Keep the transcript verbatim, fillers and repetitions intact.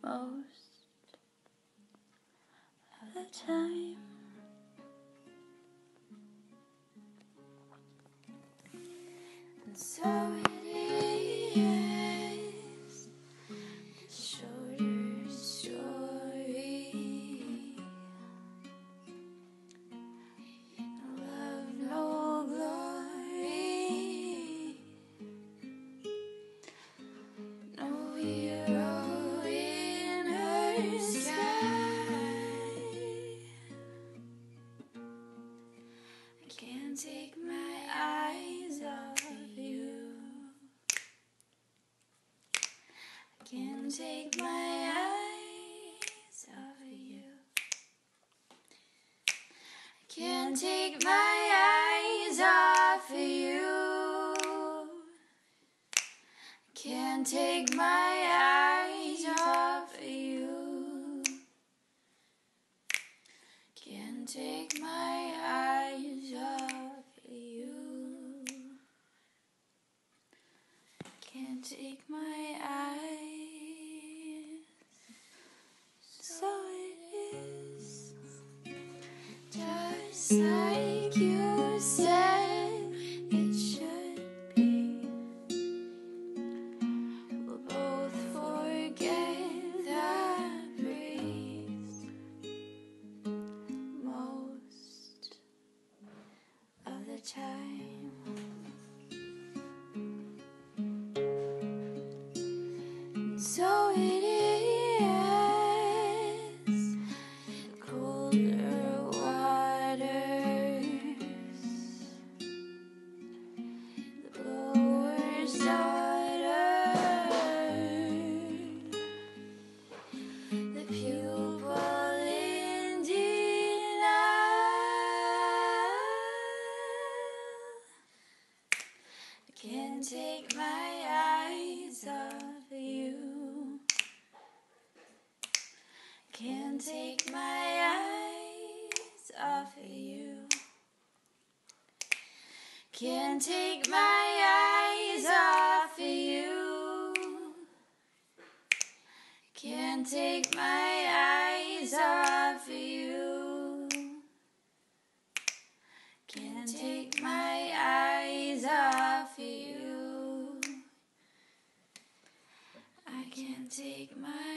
most of the time. And so it is, a shorter story, no love, no glory, no hero in her sky. I can't take my eyes off you. I can't take my eyes off of you. I can't take my eyes off of you. I can't take my eyes off of you. Can't take my eyes off of you. Can't take my eyes. So it is, just like you said it should be. We'll both forget that breeze most of the time. And so it is, the colder waters, the blower's daughter, the pupil in denial. I can't take my eyes off of you. Can't take my eyes off of you. Can't take my eyes off of you. Can't take my eyes off of you. Can't take my eyes off of you. I can't take my